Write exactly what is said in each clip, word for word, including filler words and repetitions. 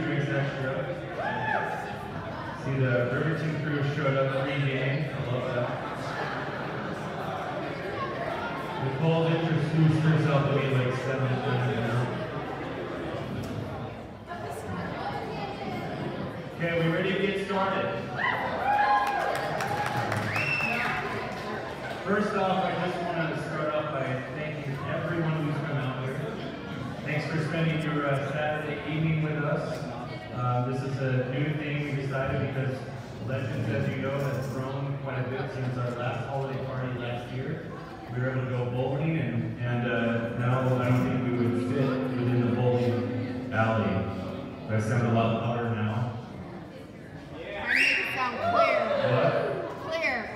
drinks extra. See the Riverton crew showed up pre-game. I love that. Nicole introduced herself to me like seven times now. Okay, we ready to get started? First off, I just wanted to start off by thanking everyone who's come out here. Thanks for spending your uh, Saturday evening with us. Uh, this is a new thing we decided because Legends, as you know, has grown quite a bit since our last holiday party last year. We were able to go bowling, and, and uh, now I don't think we would fit within the bowling alley. I sound a lot louder now. I make it sound clear. What? Clear.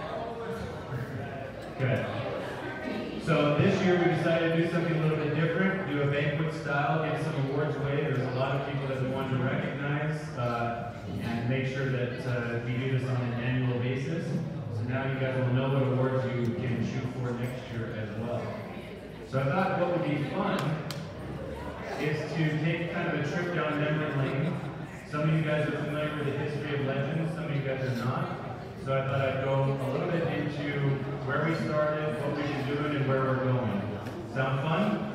Okay. So this year we decided to do something a little bit different, do a banquet style, give some awards away. There's a lot of people that we wanted to recognize uh, and make sure that uh, we do this on an annual basis. So now you guys will know what awards you can shoot for next year as well. So I thought what would be fun is to take kind of a trip down memory lane. Some of you guys are familiar with the history of Legends, some of you guys are not. So I thought I'd go a little bit into where we started, what we've been doing, and where we're going. Sound fun?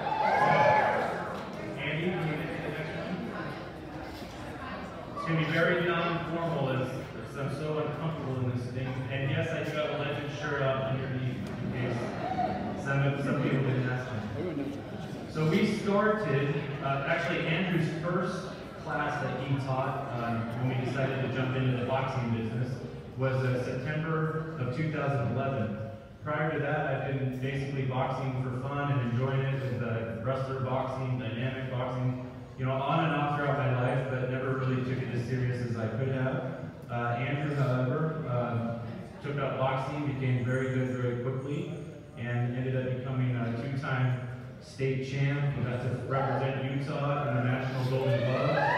So, Andy, can you get to the next one? It's going to be very non-formal as, as I'm so uncomfortable in this thing. And yes, I do have a Legend shirt up underneath in case some, some people didn't ask me. So we started, uh, actually Andrew's first class that he taught um, when we decided to jump into the boxing business was uh, September of two thousand eleven. Prior to that, I've been basically boxing for fun and enjoying it with uh, wrestler boxing, dynamic boxing, you know, on and off throughout my life, but never really took it as serious as I could have. Uh, Andrew, however, uh, took up boxing, became very good very quickly, and ended up becoming a two-time state champ. He got to represent Utah in the National Golden Glove.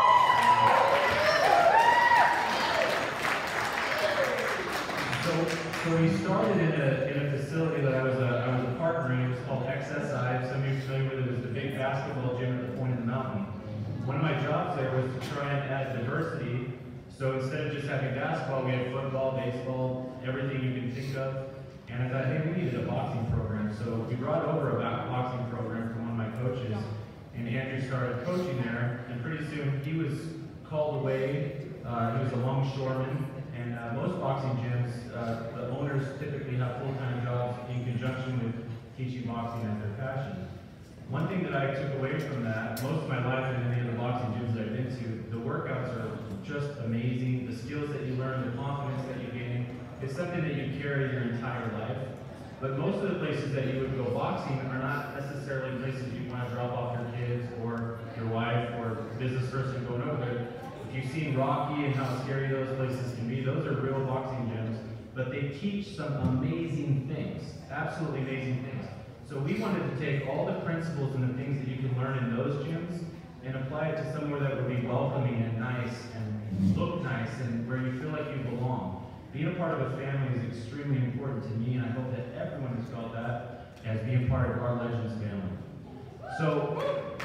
So, so we started in a, in a facility that I was a, I was a partner in. It was called X S I. Some of you are familiar with it. It was the big basketball gym at the point of the mountain. One of my jobs there was to try and add diversity. So instead of just having basketball, we had football, baseball, everything you can think of. And I thought, hey, we needed a boxing program. So we brought over a boxing program from one of my coaches. And Andrew started coaching there. And pretty soon he was called away. Uh, he was a longshoreman. And uh, most boxing gyms, uh, the owners typically have full-time jobs in conjunction with teaching boxing as their passion. One thing that I took away from that, most of my life in any of the boxing gyms that I've been to, the workouts are just amazing. The skills that you learn, the confidence that you gain, it's something that you carry your entire life. But most of the places that you would go boxing are not necessarily places you want to drop off your kids or your wife or business person going over there. If you've seen Rocky and how scary those places can be, those are real boxing gyms. But they teach some amazing things, absolutely amazing things. So we wanted to take all the principles and the things that you can learn in those gyms and apply it to somewhere that would be welcoming and nice and look nice and where you feel like you belong. Being a part of a family is extremely important to me, and I hope that everyone has felt that as being part of our Legends family. So,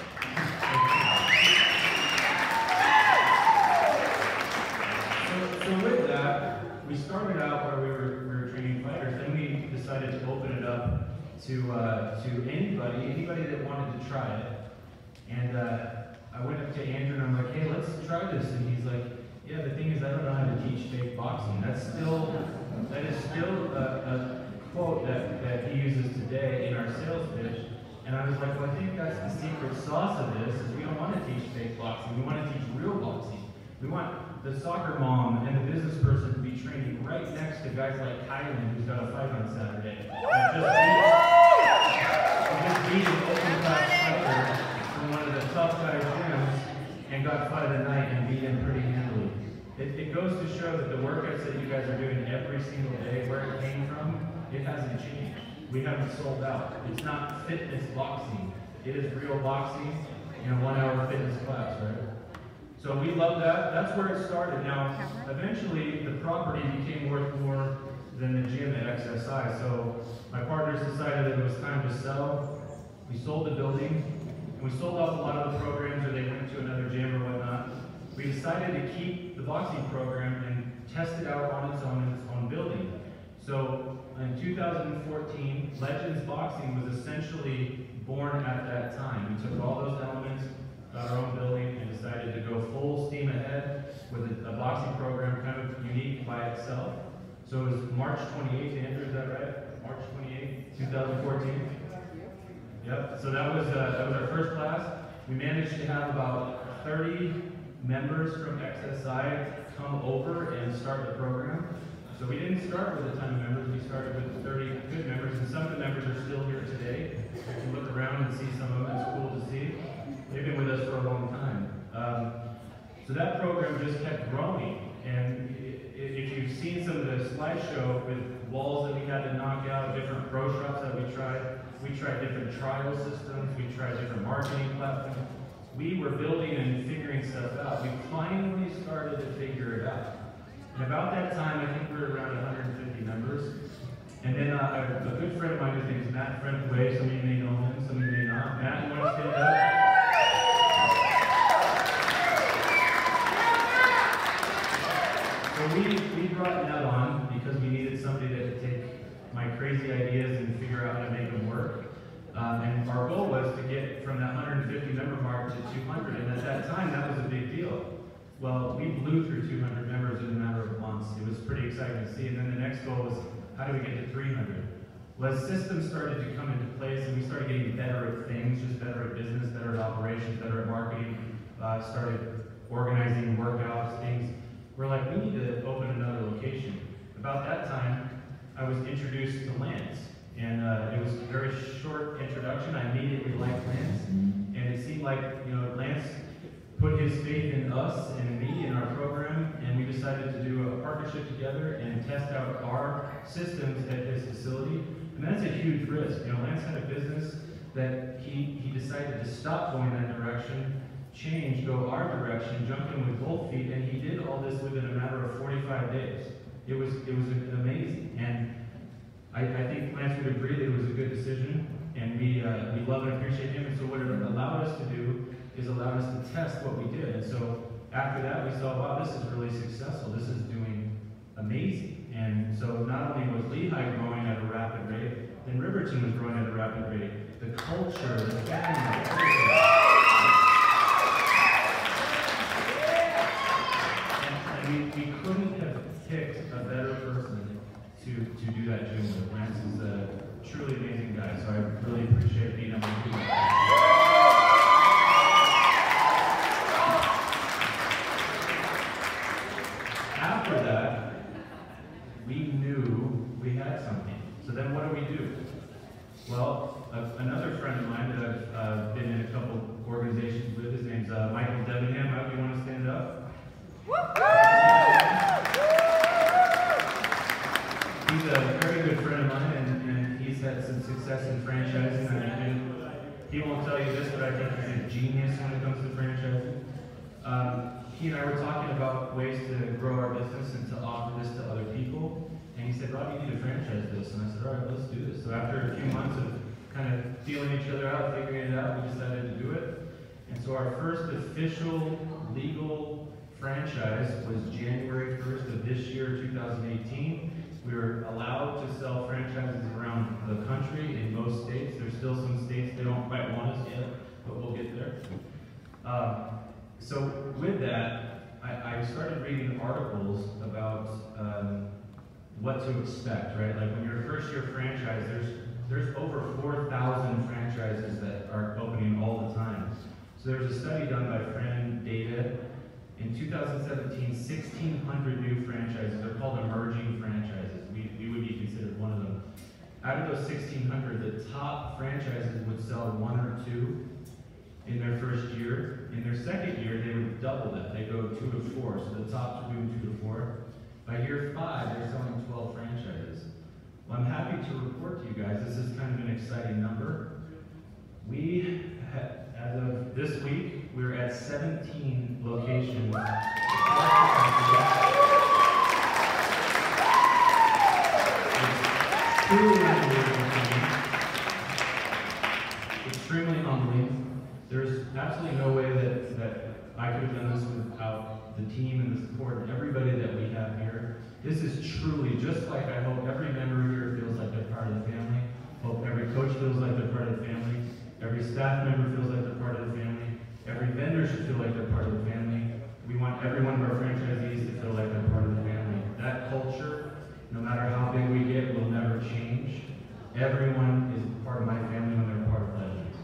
so, so with that, we started out where we were, we were training fighters. Then we decided to open it up to uh, to anybody, anybody that wanted to try it. And uh, I went up to Andrew and I'm like, hey, let's try this. And he's like, yeah, the thing is, I don't know how to teach fake boxing. That's still, that is still a, a quote that, that he uses today in our sales pitch. And I was like, well, I think that's the secret sauce of this, is we don't want to teach fake boxing. We want to teach real boxing. We want the soccer mom and the business person to be training right next to guys like Kylan, who's got a fight on Saturday. And just beat, just beat an open class fighter from one of the tough guys gyms and got fight of the night and beat him pretty handily. It, it goes to show that the workouts that you guys are doing every single day, where it came from, it hasn't changed. We haven't sold out. It's not fitness boxing. It is real boxing in a one-hour fitness class, right? So we love that. That's where it started. Now, eventually, the property became worth more than the gym at X S I. So my partners decided that it was time to sell. We sold the building, and we sold off a lot of the programs, or they went to another gym, or decided to keep the boxing program and test it out on its own in its own building. So in two thousand fourteen, Legends Boxing was essentially born at that time. We took all those elements, got our own building, and decided to go full steam ahead with a, a boxing program kind of unique by itself. So it was March twenty-eighth, Andrew, is that right? March twenty-eighth, two thousand fourteen? Yep, so that was, uh, that was our first class. We managed to have about thirty members from X S I come over and start the program. So we didn't start with a ton of members, we started with thirty good members, and some of the members are still here today. You can look around and see some of them, it's cool to see. They've been with us for a long time. Um, so that program just kept growing, and if you've seen some of the slideshow with walls that we had to knock out, different pro shops that we tried, we tried different trial systems, we tried different marketing platforms. We were building and figuring stuff out. We finally started to figure it out. And about that time, I think we were around one hundred fifty members. And then uh, a, a good friend of mine, his name is Matt Friendway. Some of you may know him, some of you may not. Matt, you want to stand up? So we, we brought Matt on because we needed somebody that could take my crazy ideas and figure out how to make them work. Um, and our goal was to get from that one hundred fifty member mark to two hundred, and at that time, that was a big deal. Well, we blew through two hundred members in a matter of months. It was pretty exciting to see, and then the next goal was, how do we get to three hundred? Well, as systems started to come into place, and we started getting better at things, just better at business, better at operations, better at marketing, uh, started organizing workouts, things, we're like, we need to open another location. About that time, I was introduced to Lance. And uh, it was a very short introduction. I immediately liked Lance. And it seemed like, you know, Lance put his faith in us and me in our program, and we decided to do a partnership together and test out our systems at his facility. And that's a huge risk. You know, Lance had a business that he, he decided to stop going that direction, change, go our direction, jump in with both feet, and he did all this within a matter of forty-five days. It was, it was amazing. And I, I think Lance would agree that it was a good decision, and we, uh, we love and appreciate him. And so what it allowed us to do is allowed us to test what we did. And so after that, we saw, wow, this is really successful. This is doing amazing. And so not only was Lehigh growing at a rapid rate, then Riverton was growing at a rapid rate. The culture, the family, and, and we, we couldn't have picked a better person to, to do that gym with. Lance is a truly amazing guy, so I really appreciate being able to do that. After that, we knew we had something. So then what do we do? Well, uh, another friend of mine that I've uh, been in a couple organizations with, his name's uh, Michael Debenham. Mike, you want to stand up? He's a very good friend of mine, and, and he's had some success in franchising. And he won't tell you this, but I think he's a genius when it comes to franchising. Um, he and I were talking about ways to grow our business and to offer this to other people. And he said, Rob, you need to franchise this. And I said, all right, let's do this. So after a few months of kind of feeling each other out, figuring it out, we decided to do it. And so our first official legal franchise was January first of this year, two thousand eighteen. We were allowed to sell franchises around the country in most states. There's still some states they don't quite want us yet, but we'll get there. Uh, so with that, I, I started reading articles about um, what to expect, right? Like when you're a first year franchise, there's, there's over four thousand franchises that are opening all the time. So there was a study done by Fran Data. In two thousand seventeen, sixteen hundred new franchises. They're called emerging franchises. We, we would be considered one of them. Out of those sixteen hundred, the top franchises would sell one or two in their first year. In their second year, they would double that. They go two to four. So the tops are doing two to four. By year five, they're selling twelve franchises. Well, I'm happy to report to you guys, this is kind of an exciting number. We, as of this week, we're at seventeen locations. It's truly unbelievable. Extremely humbling. There's absolutely no way that, that I could have done this without the part of the family. We want every one of our franchisees to feel like they're part of the family. That culture, no matter how big we get, will never change. Everyone is part of my family when they're part of Legends.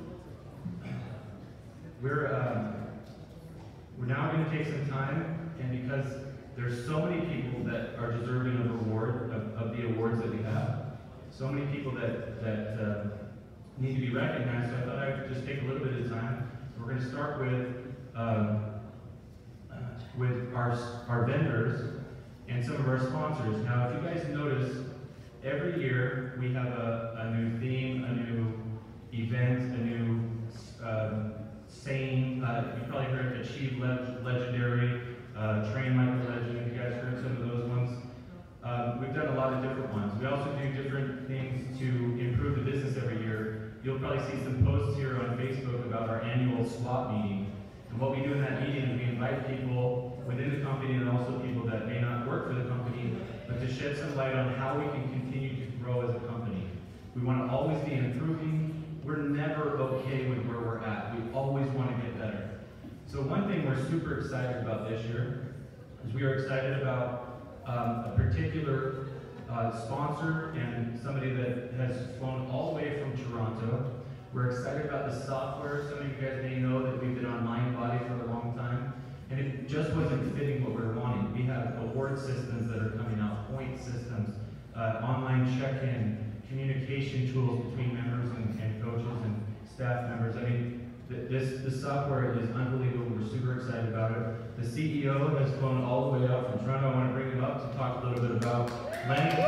We're, uh, we're now going to take some time, and because there's so many people that are deserving of reward, of, of the awards that we have, so many people that, that uh, need to be recognized, so I thought I would just take a little bit of time. We're going to start with, um, uh, with our, our vendors and some of our sponsors. Now, if you guys notice, every year we have a, a new theme, a new event, a new uh, saying. Uh, you probably heard Achieve Leg Legendary, uh, Train Like a Legend. You guys heard some of those ones. Um, we've done a lot of different ones. We also do different things to improve the business every year. You'll probably see some posts here on Facebook about our annual SWAT meeting. And what we do in that meeting is we invite people within the company and also people that may not work for the company, but to shed some light on how we can continue to grow as a company. We want to always be improving. We're never okay with where we're at. We always want to get better. So one thing we're super excited about this year is we are excited about um, a particular uh, sponsor and somebody that has flown all the way from Toronto. We're excited about the software. Some of you guys may know that we've been on MindBody for a long time, and it just wasn't fitting what we were wanting. We have award systems that are coming out, point systems, uh, online check-in, communication tools between members and, and coaches and staff members. I mean, th this, this software is unbelievable. We're super excited about it. The C E O has flown all the way out from Toronto. I want to bring him up to talk a little bit about landing.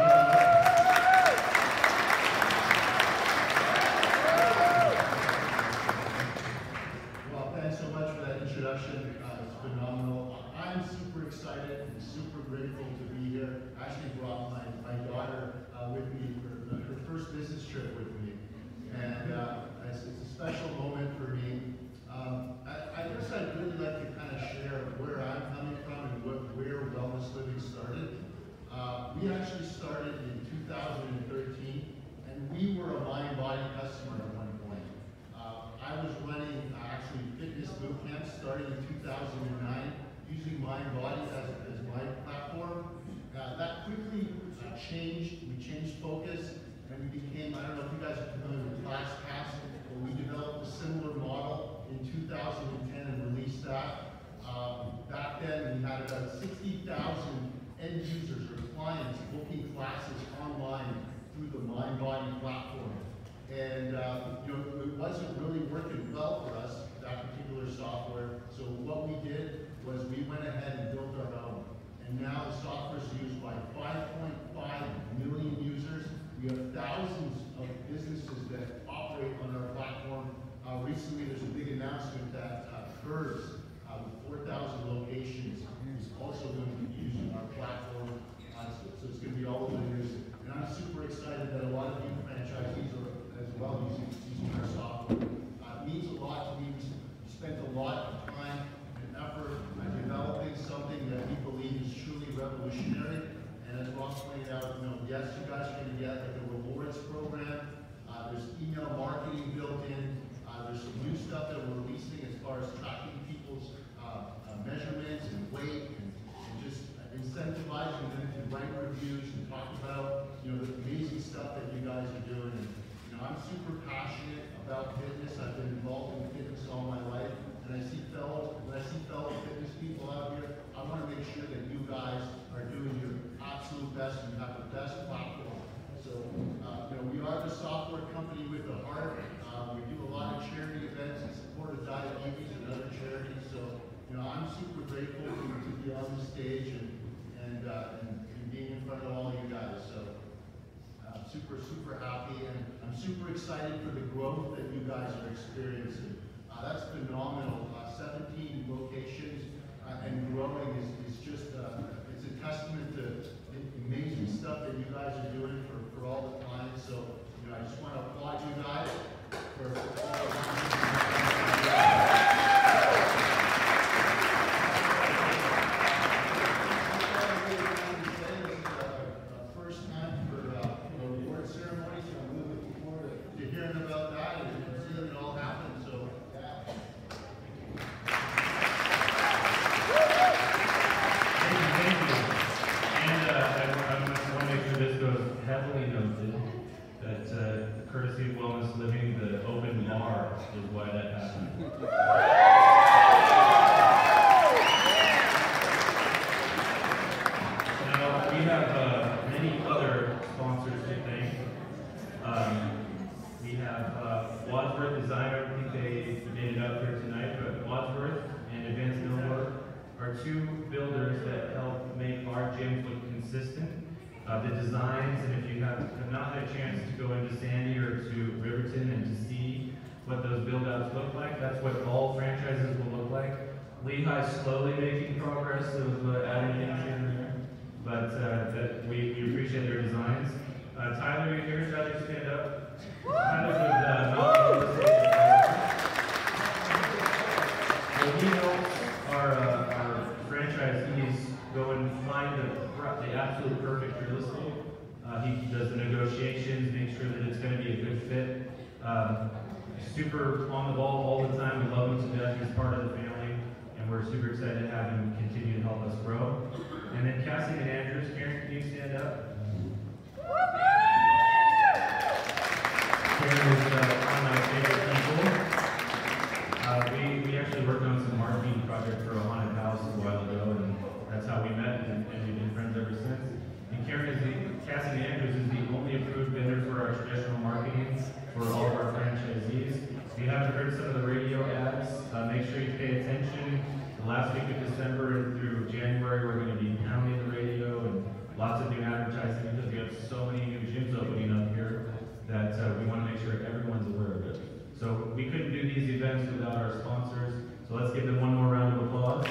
Well, thanks so much for that introduction. Uh, it's phenomenal. I'm super excited and super grateful to be here. I actually brought my, my daughter uh, with me for the, her first business trip with me. And uh, it's, it's a special moment for me. Um, I, I guess I'd really like to kind of share where I'm coming from and what, where Wellness Living started. Uh, we actually started in two thousand thirteen, and we were a MindBody customer at one point. Uh, I was running uh, actually fitness boot camps starting in two thousand nine, using MindBody as, as my platform. Uh, that quickly uh, changed. We changed focus, and we became, I don't know if you guys are familiar with ClassPass, but we developed a similar model in two thousand ten and released that. Um, back then, we had about sixty thousand end users or clients booking classes online through the MindBody platform. And uh, you know, it wasn't really working well for us, that particular software. So what we did was we went ahead and built our own. And now the software is used by five point five million users. We have thousands of businesses that operate on our platform. Uh, recently, there's a big announcement that uh, Curves, uh, with four thousand locations, is also going to be using our platform. Uh, so, so it's going to be all over the news. And I'm super excited that a lot of you franchisees are as well using, using our software. Uh, it means a lot to me. We spent a lot of time and effort on developing something that we believe is truly revolutionary. And as Ross pointed out, you know, yes, you guys are going to get like a rewards program. Uh, there's email marketing built in. Uh, there's some new stuff that we're releasing as far as tracking people's uh, uh, measurements and weight, and, and just incentivizing them to write reviews and talk about, you know, the amazing stuff that you guys are doing. And, you know, I'm super passionate about fitness. I've been involved in fitness all my life, and I see fellow, when I see fellow fitness people out here, I want to make sure that you guys are doing your absolute best and have the best platform. So, uh, you know, we are the software company with a heart. Uh, we do a lot of charity events in support of diabetes and other charities. So, you know, I'm super grateful to, to be on the stage and and, uh, and and being in front of all you guys. So, I'm super super happy, and I'm super excited for the growth that you guys are experiencing. Uh, that's phenomenal. Uh, seventeen locations uh, and growing is is just uh, it's a testament to the amazing stuff that you guys are doing for for all the clients. So, you know, I just want to applaud you guys for all of first time for uh, the award ceremony, so I'm really looking forward to hearing about that and seeing it all happen. So, yeah. consistent. Uh, the designs, and if you have, have not had a chance to go into Sandy or to Riverton and to see what those build-outs look like, that's what all franchises will look like. Lehigh's slowly making progress of uh, adding things here and there, but uh, that we, we appreciate their designs. Uh, Tyler, you here? Tyler, stand up. Tyler's with uh, Mountain Real Estate. Well, he helps our, uh, our franchisees go and find the, the absolute perfect real estate. Uh, he does the negotiations, makes sure that it's going to be a good fit. Um, super on the ball all the time. We love him to death. He's part of the family, and we're super excited to have him continue to help us grow. And then Cassie and Andrews, Karen, can you stand up? Karen is uh, one of my favorite people. Uh, we, we actually worked on some marketing project for a haunted house a while ago, and that's how we met, and, and we've been friends ever since. And Karen is the, Cassie Andrews is the only approved vendor for our traditional marketing for all of our franchisees. If you haven't heard some of the radio ads, uh, make sure you pay attention. The last week of December and through January, we're going to be pounding the radio and lots of new advertising because we have so many new gyms opening up here that uh, we want to make sure everyone's aware of it. So we couldn't do these events without our sponsors, so let's give them one more round of applause.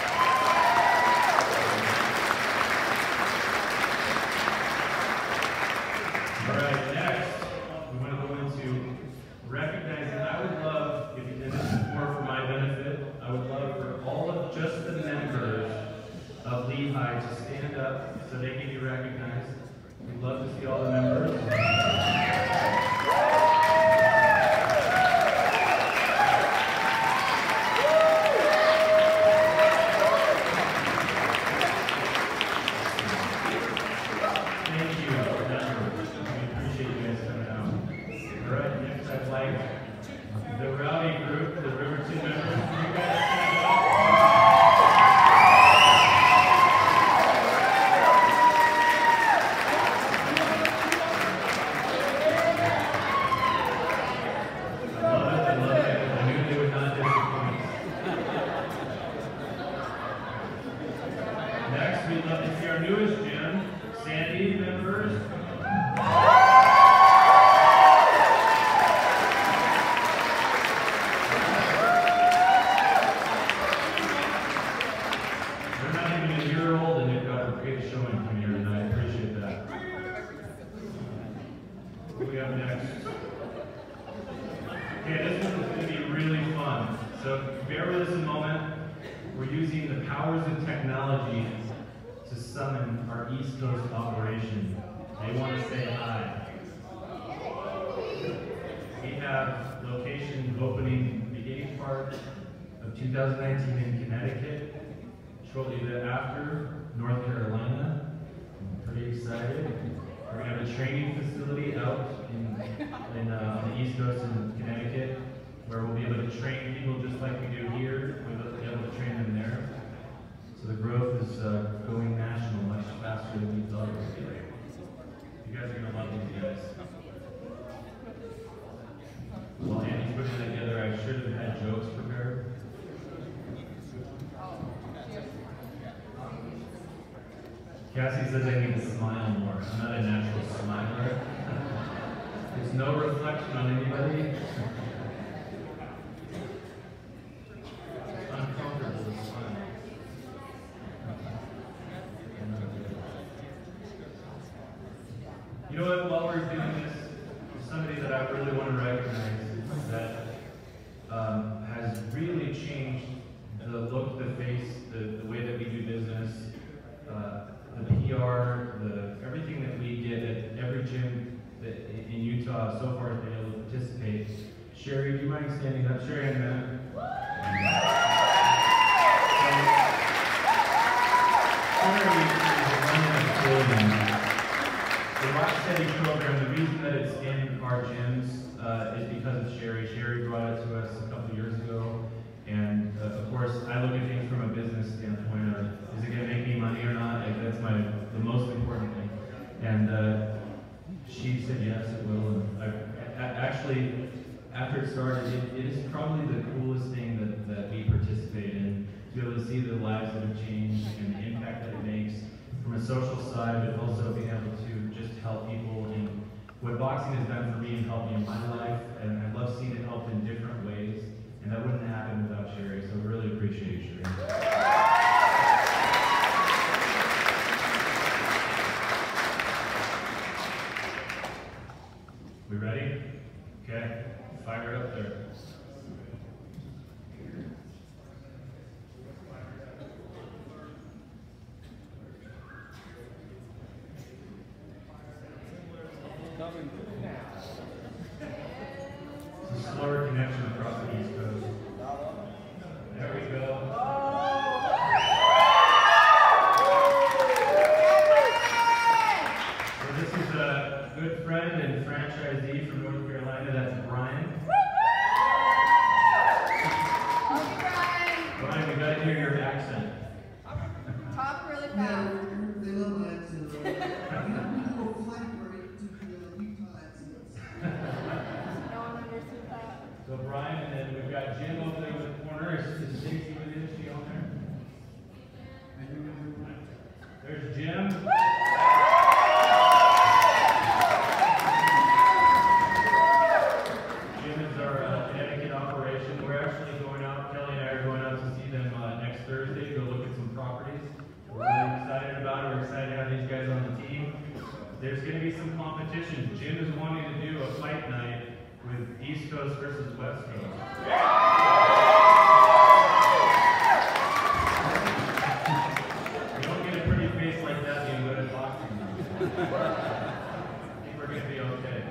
All right, next, we want to go into recognizing. I would love, if you did this more for my benefit, I would love for all of just the members of Lehigh to stand up so they can be recognized. We'd love to see all the members. twenty nineteen in Connecticut, shortly thereafter, North Carolina. I'm pretty excited. We're going to have a training facility out in, in, uh, on the East Coast in Connecticut, where we'll be able to train people just like we do here. We'll be able to train them there. So the growth is uh, going national much faster than we thought it would be. You guys are going to love these guys. While Andy's putting that together, I should have had jokes prepared. Cassie says I need to smile more. I'm not a natural smiler. There's no reflection on anybody. It's uncomfortable to smile. You know what, while we're doing this, there's somebody that I really want to recognize that um, has really changed the look, the face, the, the way that we do business, uh, the P R, the everything that we get at every gym that in Utah so far has been able to participate. Sherry, do you mind standing up? Sherry and Matt. Sherry is running a building. The Rock Steady program, the reason that it's in our gyms uh, is because of Sherry. Sherry brought it to us a couple years ago. And uh, of course, I look at things from a business standpoint of, is it going to make me money or not? Like, that's my the most important thing. And uh, she said yes, it will. And I, I, actually, after it started, it, it is probably the coolest thing that, that we participate in, to be able to see the lives that have changed and the impact that it makes from a social side, but also being able to just help people in what boxing has done for me and helped me in my life. And I love seeing it help in different ways. And that wouldn't happen without Sherry, so I really appreciate you, Sherry. We ready? Okay, fire it up there. It's a slower connection across the East Coast. There we go. So this is a good friend and franchisee from North Carolina. That's Brian. Brian, we got to hear your accent. Talk really fast. They love my accent. We go flight break to the Utah accents. No one understood that. So Brian, and then we've got Jim over there with the corner. Is, is Stacy with you? Is she on there? There's Jim. Jim is our uh, Connecticut operation. We're actually going out, Kelly and I are going out to see them uh, next Thursday to go look at some properties. We're really excited about it. We're excited to have these guys on the team. There's going to be some competition. Jim is wanting to do a fight night with East Coast versus West Coast. You don't get a pretty face like that being good at boxing. I think we're going to be okay.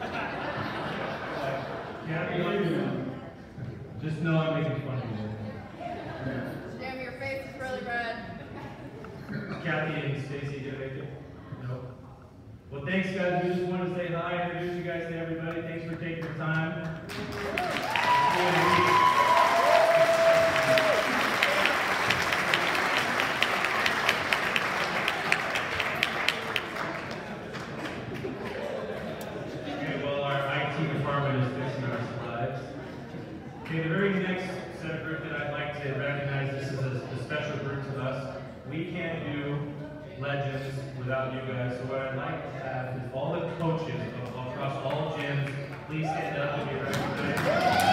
Kathy, what are you doing? Just know I'm making fun of you. Jim, your face is really red. Kathy and Stacy, did you make it? No. Well, thanks, guys. We just want to say hi, introduce you guys to everybody. Thanks for taking the time. Okay, well, our I T department is fixing our slides. Okay, the very next set of group that I'd like to recognize, this is a, a special group to us. We can't do legends without you guys, so what I'd like to have is all the coaches across all gyms, please stand up and be recognized.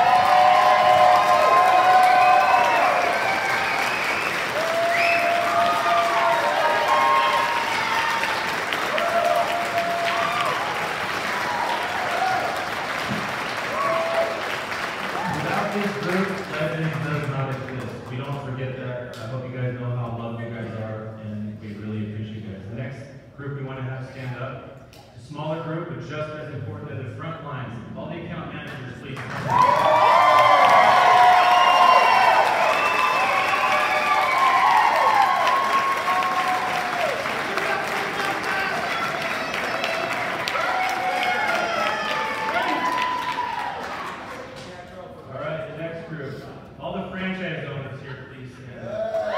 Without this group, legends does not exist. We don't forget that. I hope you guys know how loved you guys are, and we really appreciate you guys. The next group we want to have stand up, a smaller group, but just as important as the front lines. All the account managers, please. All right, the next group. All the franchise owners here, please stand up.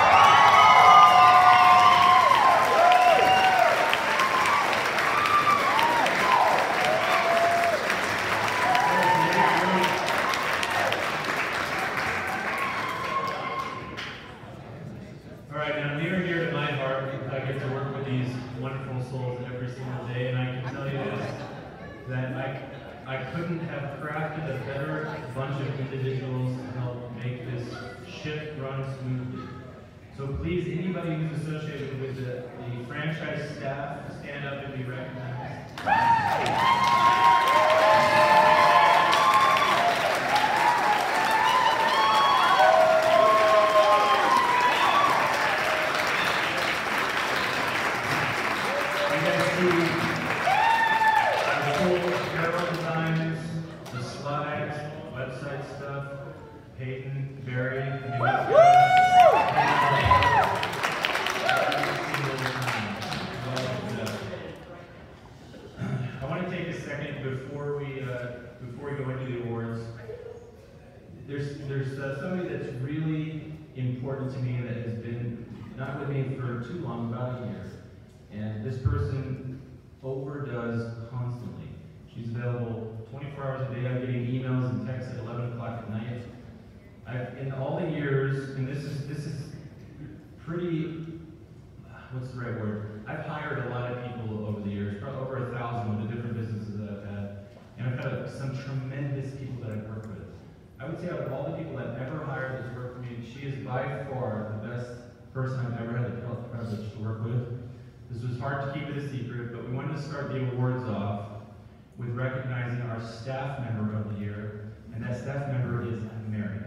All right, now near and dear to my heart, I get to work with these wonderful souls every single day, and I can tell you this, that I, I couldn't have crafted a better bunch of individuals to help make this ship run smoothly. So please, anybody who's associated with the, the franchise staff, stand up and be recognized. You guys see the cool apparel designs, the slides, website stuff, Peyton, Barry, and you guys I want to take a second before we uh, before we go into the awards. There's there's uh, somebody that's really important to me that has been not with me for too long, about a year. And this person overdoes constantly. She's available twenty-four hours a day. I'm getting emails and texts at eleven o'clock at night. I've, in all the years, and this is this is pretty, what's the right word? by far the best person I've ever had the privilege to work with. This was hard to keep it a secret, but we wanted to start the awards off with recognizing our staff member of the year, and that staff member is Mary.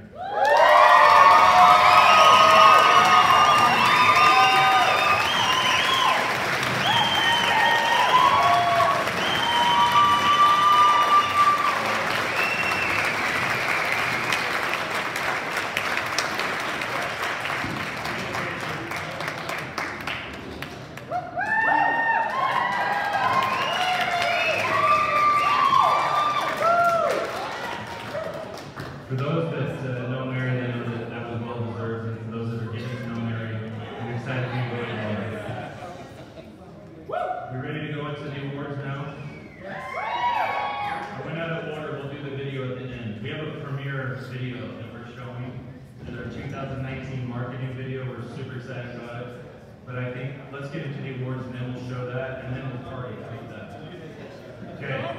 For those that uh, know Mary, they know that that was well deserved, and for those that are getting to know Mary, I'm excited to be going on. We ready to go into the awards now? I went out of order. We'll do the video at the end. We have a premiere video that we're showing. It's our two thousand nineteen marketing video. We're super excited about it. But I think let's get into the awards, and then we'll show that, and then we'll party like that. Okay.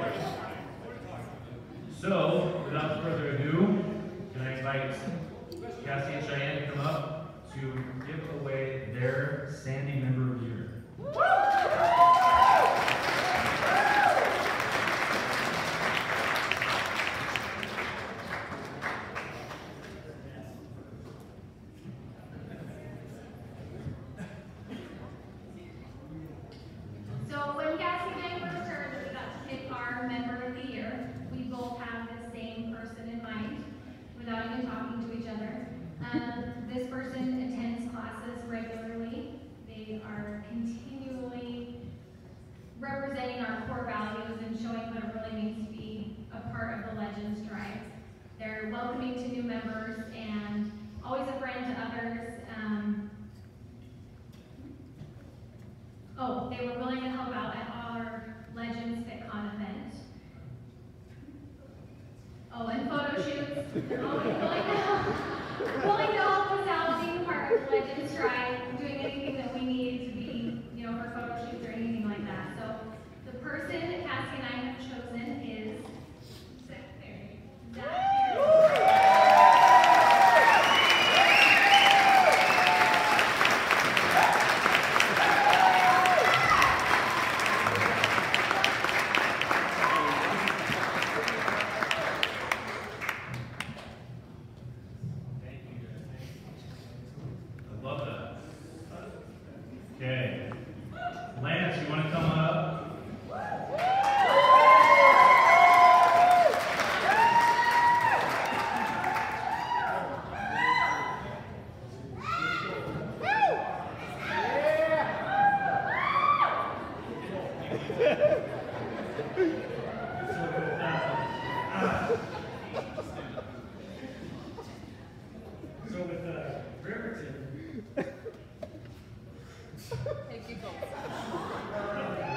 So, without further ado, can I invite Cassie and Cheyenne to come up to give away their Sandy Member of the Year. So when Cassie and I first started, we got to pick our Member of the Year. We both have the same person in mind, without even talking to each other. Um, this person attends classes regularly. They are continually representing our core values and showing what it really means to be a part of the Legends Tribe. They're welcoming to new members and always a friend to others. Um, oh, they were willing to help out at our Legends FitCon event. Oh, and photo shoots. They're always willing to help, willing to help us out, being part of the Legends Tribe, doing anything that we need to be, you know, for photo shoots or anything like that. So the person that Cassie and I have chosen is Zach Berry. Zach Berry. Okay. Lance, you want to come on up? So with uh, Riverton, Hey, keep going.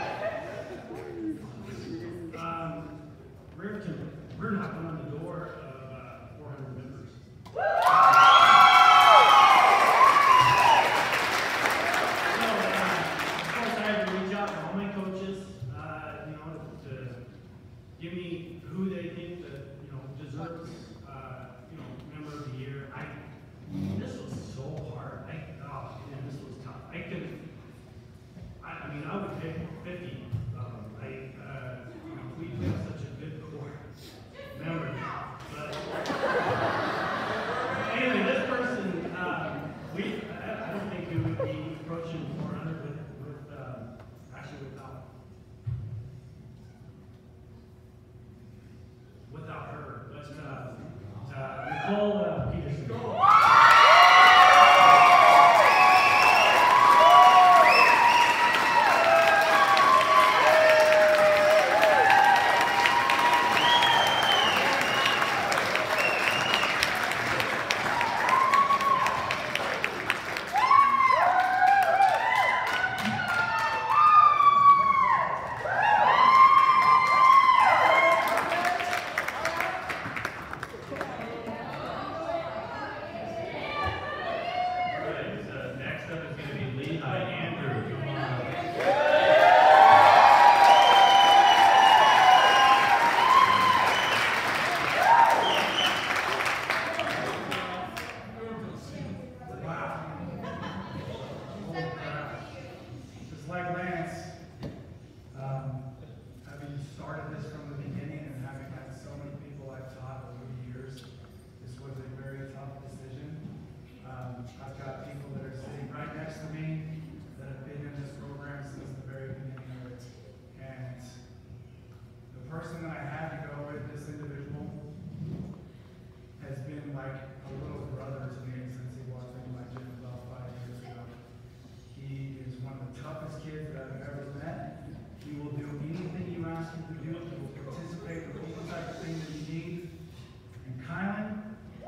next to me that have been in this program since the very beginning of it. And the person that I had to go with, this individual, has been like a little brother to me since he walked into my gym about five years ago. He is one of the toughest kids that I've ever met. He will do anything you ask him to do. He will participate with any type of thing that you need. And Kylan,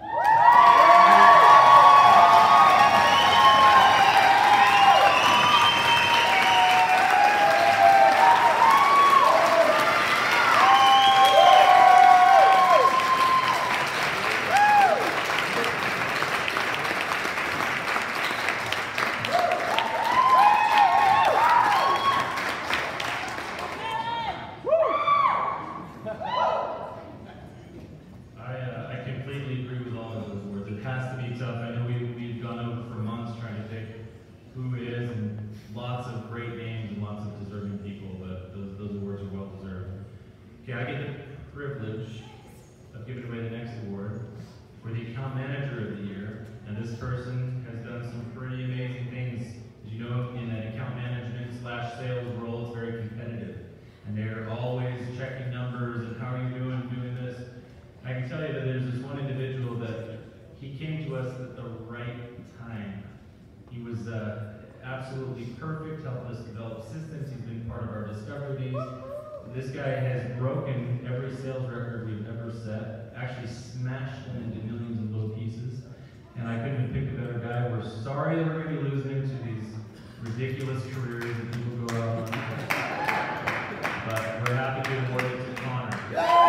okay, I get the privilege of giving away the next award for the account manager of the year, and this person has done some pretty amazing things. As you know, in an account management slash sales role, it's very competitive, and they're always checking numbers and how are you doing, doing this. I can tell you that there's this one individual that he came to us at the right time. He was uh, absolutely perfect, helped us develop systems. He's been part of our discovery days. This guy has broken every sales record we've ever set, actually smashed them into millions of little pieces, and I couldn't have picked a better guy. We're sorry that we're going to be losing him to these ridiculous careers that people go out on, but we're happy to award it to Connor.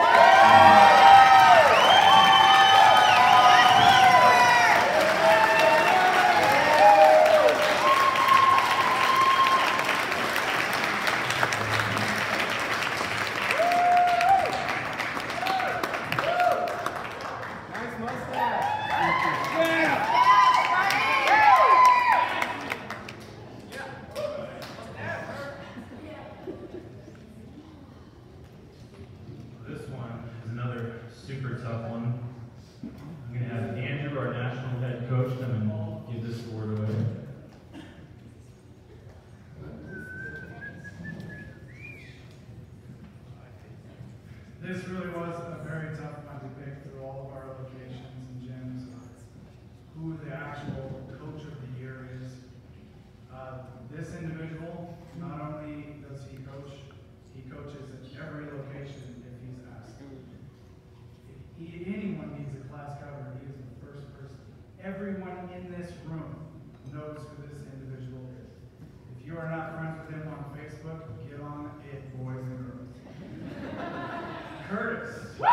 Super tough one. I'm going to have Andrew, our national head coach, come and give this award away. this really was a very tough one to pick through all of our locations and gyms. Who the actual coach of the year is. Uh, this individual, not only does he coach, he coaches at every location if he's asked. If he, anyone needs a class cover, he is the first person. Everyone in this room knows who this individual is. If you are not friends with him on Facebook, get on it, boys and girls. Curtis.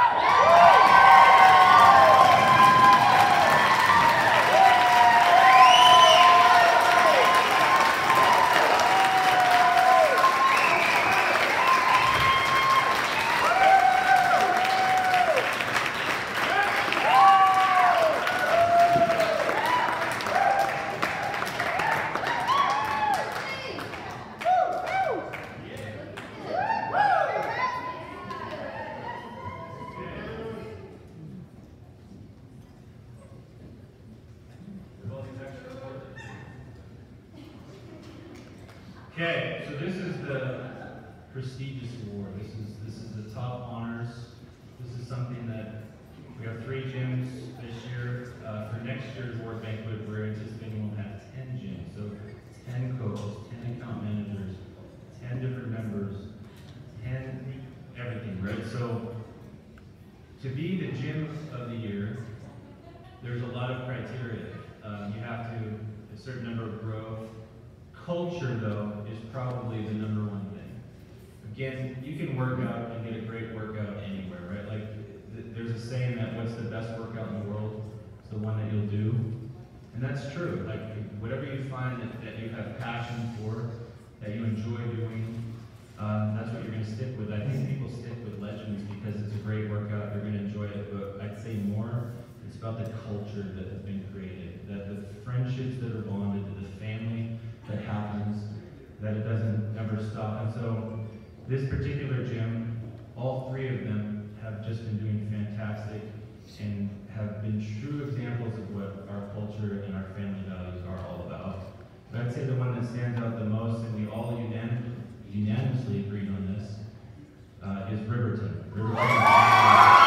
Okay, so this is the prestigious award. This is this is the top honors. This is something that we have three gyms this year. Uh, for next year's Awards Banquet, we're anticipating we'll have ten gyms. So ten coaches, ten account managers, ten different members, ten everything, right? So to be the gym of the year, there's a lot of criteria. Um, you have to a certain number of growth. Culture, though, is probably the number one thing. Again, you can work out and get a great workout anywhere, right? Like, th there's a saying that what's the best workout in the world is the one that you'll do. And that's true. Like, whatever you find that, that you have passion for, that you enjoy doing, um, that's what you're going to stick with. I think people stick with Legends because it's a great workout, they're going to enjoy it, but I'd say more, it's about the culture that has been created, that the friendships that are bonded, the family that happens, that it doesn't ever stop. And so this particular gym, all three of them have just been doing fantastic and have been true examples of what our culture and our family values are all about. I'd say the one that stands out the most, and we all unanim unanimously agreed on this, uh, is Riverton. Riverton.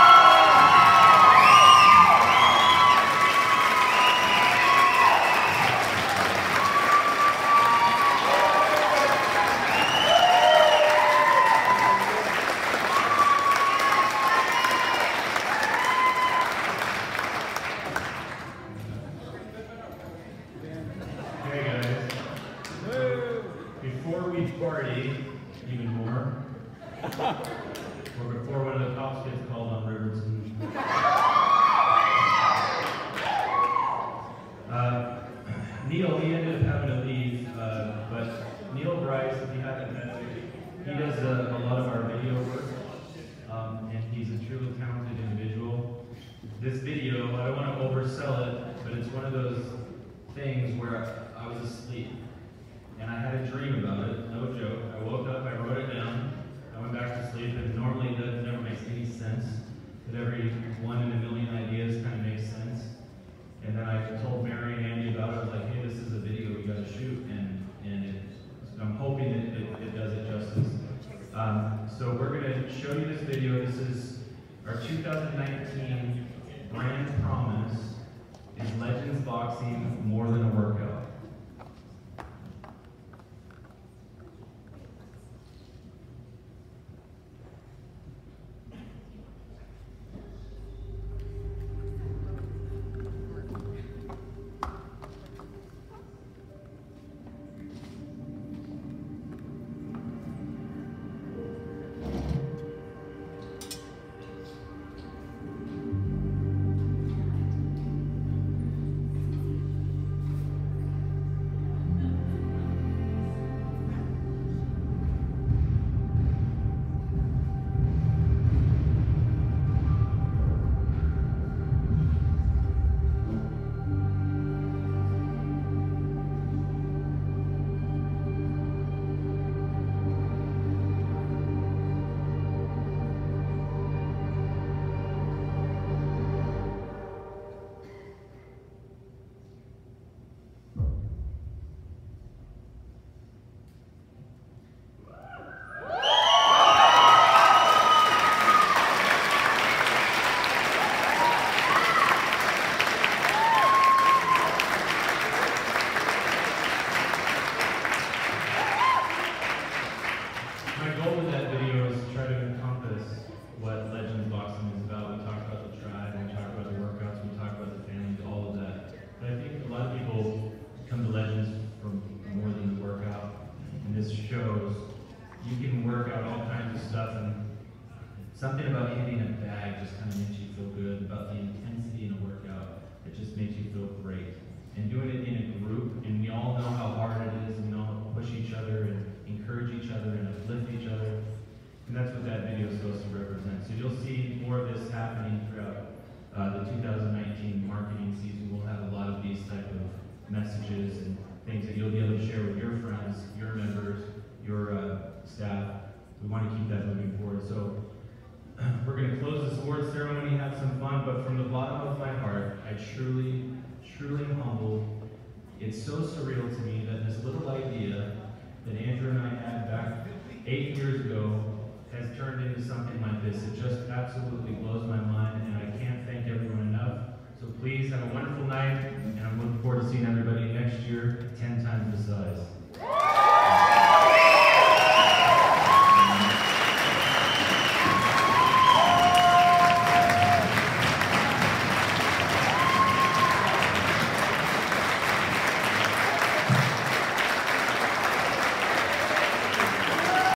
Party even more, or before one of the cops gets called on Riverton. Uh, Neil, he ended up having to leave, uh, but Neil Bryce, if you haven't met him, he does a, a lot of our video work, um, and he's a truly talented individual. This video, I don't want to oversell it, but it's one of those things where I, I was asleep. And I had a dream about it, no joke. I woke up, I wrote it down, I went back to sleep, and normally that never makes any sense. But every one in a million ideas kind of makes sense. And then I told Mary and Andy about it. I was like, hey, this is a video we got to shoot, and and it, I'm hoping it, it, it does it justice. Um, so we're going to show you this video. This is our two thousand nineteen brand promise: is Legends Boxing more than a workout? Something about hitting a bag just kind of makes you feel good, about the intensity in a workout, it just makes you feel great. And doing it in a group, and we all know how hard it is, and we all push each other and encourage each other and uplift each other. And that's what that video is supposed to represent. So you'll see more of this happening throughout uh, the two thousand nineteen marketing season. We'll have a lot of these type of messages and things that you'll be able to share with your friends, your members, your uh, staff. We want to keep that moving forward. So we're going to close this award ceremony, have some fun, but from the bottom of my heart, I truly, truly am humbled. It's so surreal to me that this little idea that Andrew and I had back eight years ago has turned into something like this. It just absolutely blows my mind.